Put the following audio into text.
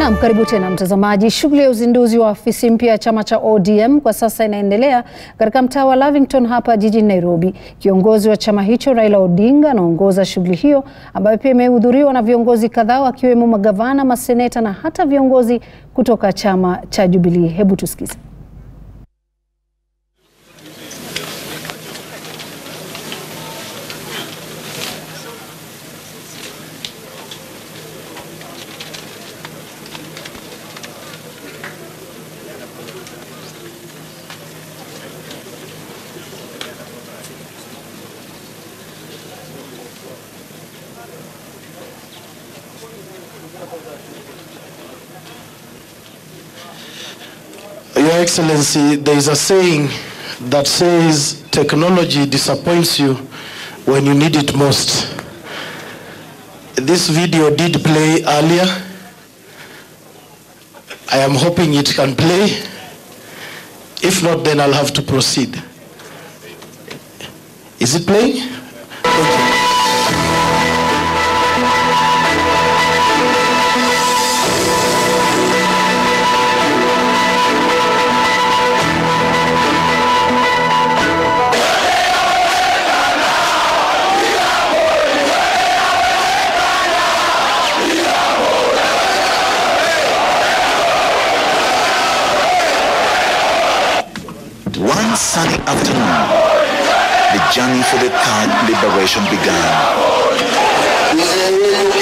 Naam, karibu tena mtazamaji. Shughuli ya uzinduzi wa afisi mpya ya chama cha ODM kwa sasa inaendelea katika mtaa wa Lavington hapa jijini Nairobi. Kiongozi wa chama hicho Raila Odinga anaongoza shughuli hiyo ambayo pia imehudhuriwa na viongozi kadhaa wakiwemo magavana, maseneta na hata viongozi kutoka chama cha Jubilee. Hebu tusikize. Your Excellency, there is a saying that says technology disappoints you when you need it most. This video did play earlier. I am hoping it can play. If not, then I'll have to proceed. Is it playing? Okay. One sunny afternoon, the journey for the third liberation began.